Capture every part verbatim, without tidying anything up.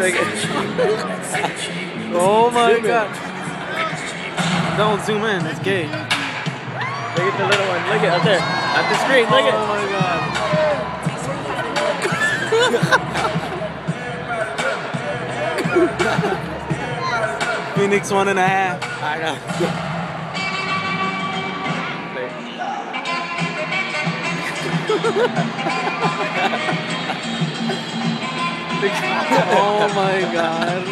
Oh my god. Don't zoom in, it's gay. Look at the little one. Look at up there. At the screen. Look at. Oh my god. Phoenix one and a half. I know. Oh my god.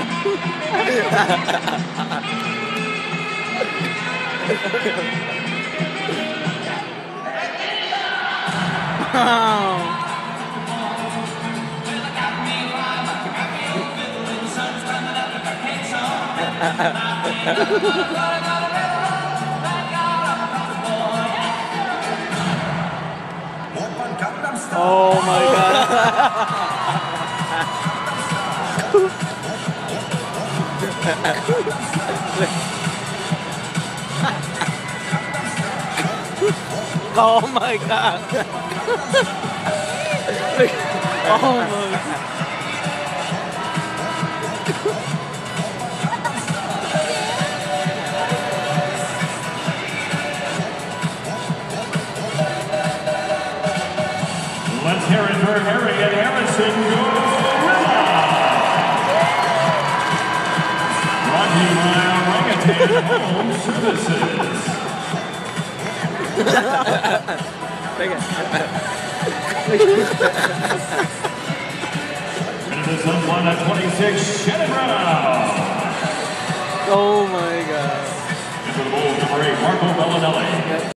Wow. Oh my god. Oh my god. Oh my god. Let's hear it for Harriet Harrison Gorilla. Brought to you by Orangutan Home Services. And it is one at twenty-six, Shannon Brown. Oh my god. Into the bowl, number eight, Marco Bellinelli.